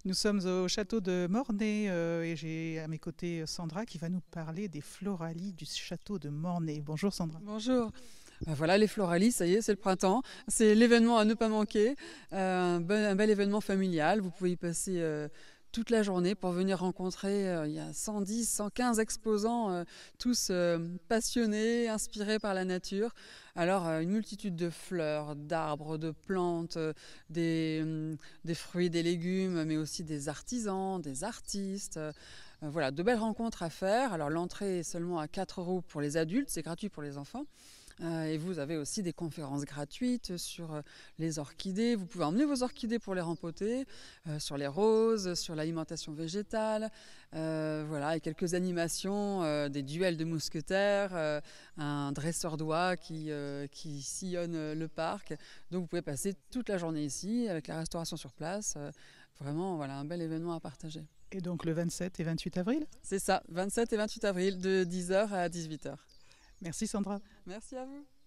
Nous sommes au château de Mornay et j'ai à mes côtés Sandra qui va nous parler des floralies du château de Mornay. Bonjour Sandra. Bonjour. Voilà, les Floralies, ça y est, c'est le printemps. C'est l'événement à ne pas manquer. Un bel événement familial. Vous pouvez y passer toute la journée pour venir rencontrer. Il y a 110, 115 exposants, tous passionnés, inspirés par la nature. Alors, une multitude de fleurs, d'arbres, de plantes, des fruits, des légumes, mais aussi des artisans, des artistes. Voilà, de belles rencontres à faire. Alors, l'entrée est seulement à 4 euros pour les adultes, c'est gratuit pour les enfants. Et vous avez aussi des conférences gratuites sur les orchidées. Vous pouvez emmener vos orchidées pour les rempoter, sur les roses, sur l'alimentation végétale. Voilà, et quelques animations, des duels de mousquetaires, un dresseur d'oies qui sillonne le parc. Donc vous pouvez passer toute la journée ici avec la restauration sur place. Vraiment, voilà, un bel événement à partager. Et donc le 27 et 28 avril. C'est ça, 27 et 28 avril, de 10 h à 18 h. Merci Sandra. Merci à vous.